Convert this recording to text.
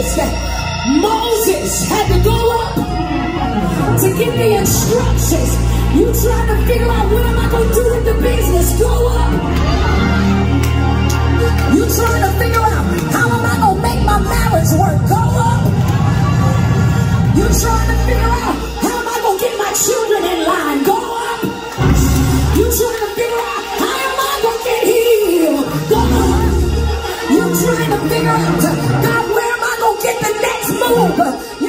this. Moses had to go up to get the instructions. You trying to figure out what am I going to do with the business? Go up. You trying to figure out how am I going to make my marriage work? Go up. You trying to figure out how am I going to get my children in line? Go up. You trying to figure out how am I going to get healed? Go up. You trying to figure out, God, where am I going to get the next move?